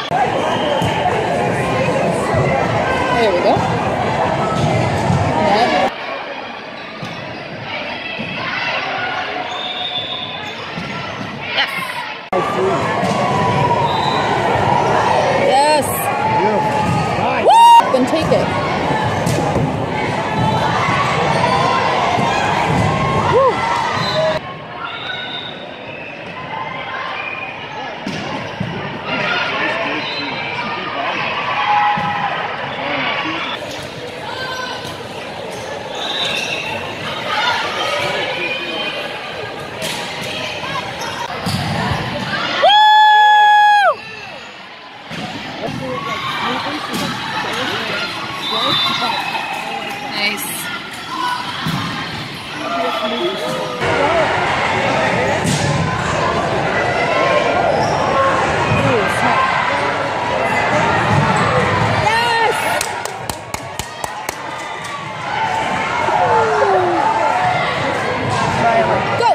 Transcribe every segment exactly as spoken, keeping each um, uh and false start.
There we go. Yeah. Yes. Nice. Woo! Then take it. Woo! Nice. Yes! Go!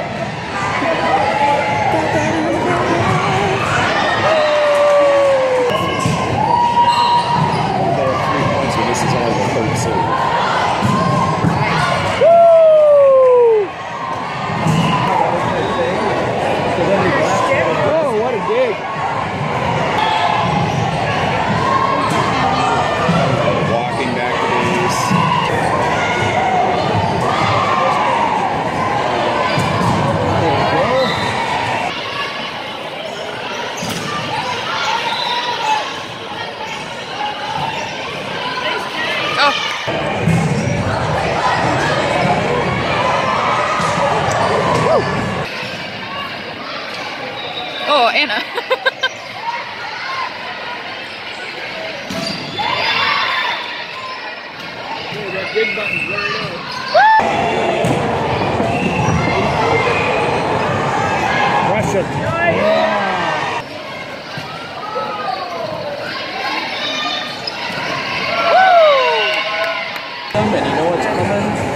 This is only the third serve. Oh, what a dig. Walking back to base. Oh, Anna. That big button's right up. Rush it. Yeah. And you know what's coming?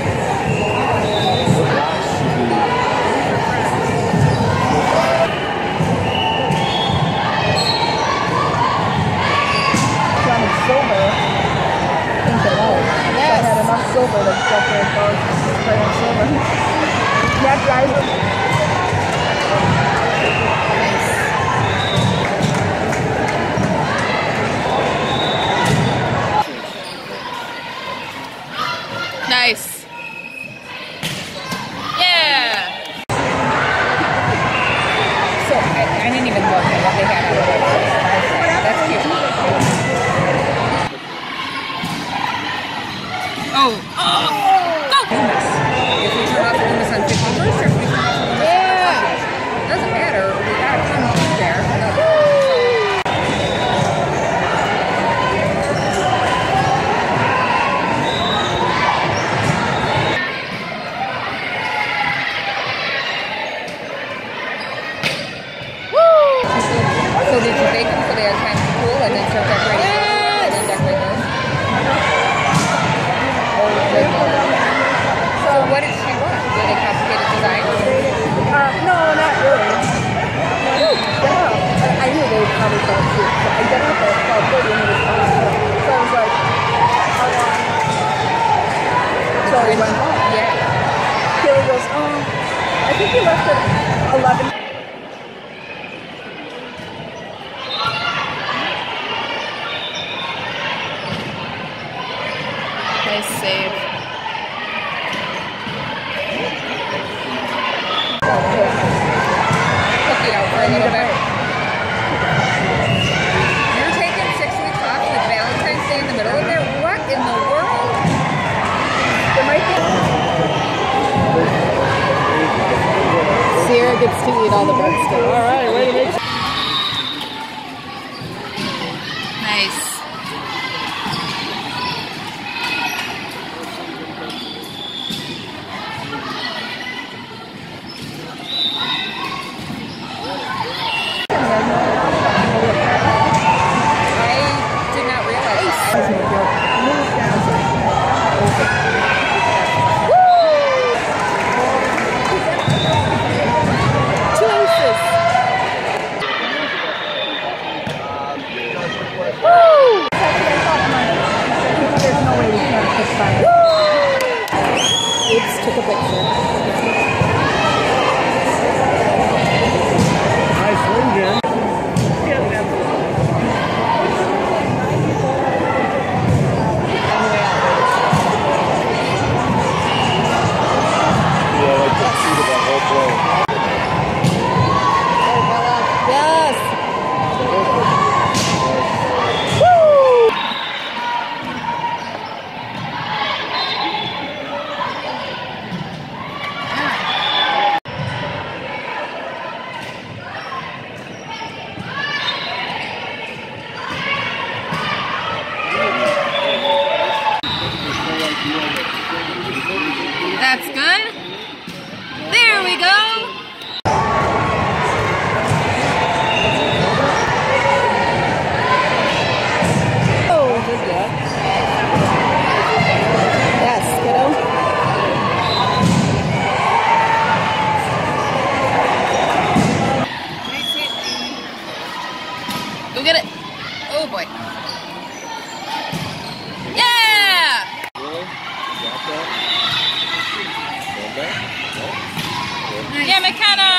Silver that's definitely both playing silver. Yeah, guys. Nice. Yeah. So I, I didn't even look at what they had on the website. That's cute. Oh. Oh. Go! If we turn off the Loomis on fifty-first or if we turn off the Loomis on yeah. Doesn't matter. We gotta come through there. Woo! So did you bake them so they had time to cool and then start decorating? Yes! And then decorate those? So what did she want? Really complicated design? Uh, no, not really. Yeah, I, I knew they would probably fall cute. So I got up at twelve thirty and it was on. So I was like, how long? So we went home. Yeah. Kaylee goes, oh, I think we left at eleven. Nice save. Cook it out for a little bit. You're taking six weeks off with Valentine's Day in the middle of there? What in the world? There might be. Sierra gets to eat all the bird stuff. All right, way to make. Nice. Go get it. Oh boy. Yeah! Really? Got that? Go back? No? Yeah, McKenna!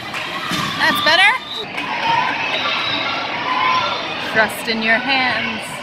That's better? Trust in your hands.